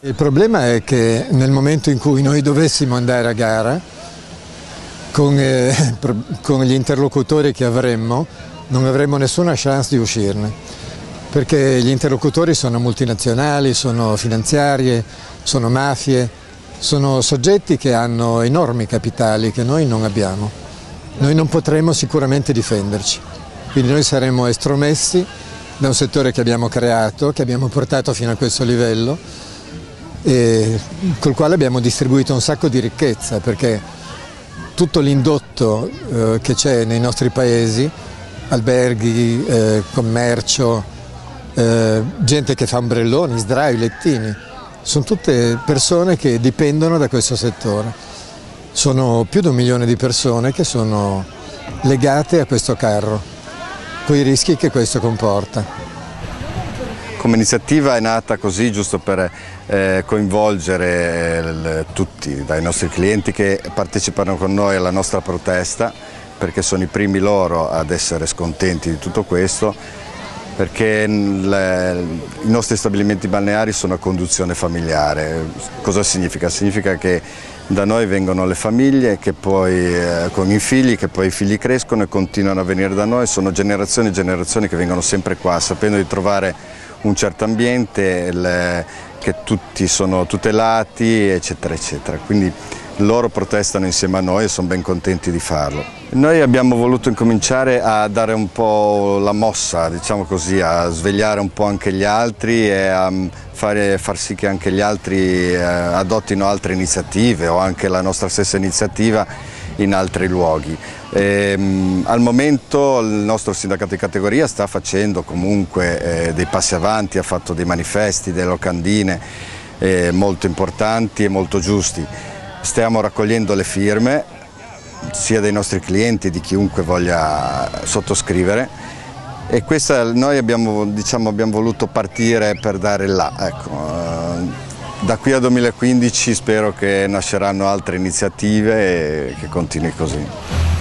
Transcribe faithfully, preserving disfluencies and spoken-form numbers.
Il problema è che nel momento in cui noi dovessimo andare a gara con, eh, con gli interlocutori che avremmo, non avremmo nessuna chance di uscirne, perché gli interlocutori sono multinazionali, sono finanziarie, sono mafie, sono soggetti che hanno enormi capitali che noi non abbiamo. Noi non potremo sicuramente difenderci, quindi noi saremo estromessi da un settore che abbiamo creato, che abbiamo portato fino a questo livello e col quale abbiamo distribuito un sacco di ricchezza, perché tutto l'indotto eh, che c'è nei nostri paesi, alberghi, eh, commercio, eh, gente che fa ombrelloni, sdrai, lettini, sono tutte persone che dipendono da questo settore. Sono più di un milione di persone che sono legate a questo carro, con i rischi che questo comporta. Come iniziativa è nata così giusto per eh, coinvolgere eh, tutti, dai nostri clienti che partecipano con noi alla nostra protesta, perché sono i primi loro ad essere scontenti di tutto questo, perché le, i nostri stabilimenti balneari sono a conduzione familiare. Cosa significa? Significa che da noi vengono le famiglie che poi, eh, con i figli, che poi i figli crescono e continuano a venire da noi, sono generazioni e generazioni che vengono sempre qua, sapendo di trovare un certo ambiente, le, che tutti sono tutelati, eccetera, eccetera. Quindi loro protestano insieme a noi e sono ben contenti di farlo. Noi abbiamo voluto incominciare a dare un po' la mossa, diciamo così, a svegliare un po' anche gli altri e a fare, far sì che anche gli altri eh, adottino altre iniziative o anche la nostra stessa iniziativa in altri luoghi. E, mh, al momento il nostro sindacato di categoria sta facendo comunque eh, dei passi avanti, ha fatto dei manifesti, delle locandine eh, molto importanti e molto giusti. Stiamo raccogliendo le firme sia dei nostri clienti, di chiunque voglia sottoscrivere, e questa noi abbiamo, diciamo, abbiamo voluto partire per dare là. Ecco. Da qui al duemilaquindici spero che nasceranno altre iniziative e che continui così.